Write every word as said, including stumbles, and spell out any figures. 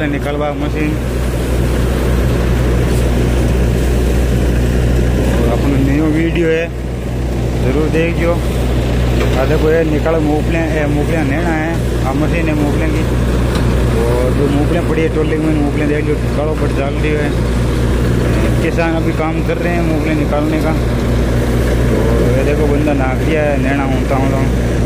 मूंगफली निकलवा मशीन। और अपना न्यू वीडियो है जरूर देखियो। देखो ये निकल मूंगफलियाँ मूंगफलियाँ लेना है, आ मशीन है मूंगफलियों की। और जो मूंगफलियाँ पड़ी है टोली में मूंगफलियाँ देख लो काड़ो पर डाल रही है। किसान अभी काम कर रहे हैं मूंगफलियाँ निकालने का। तो ये देखो बंदा नाक दिया है नैना होता हूँ।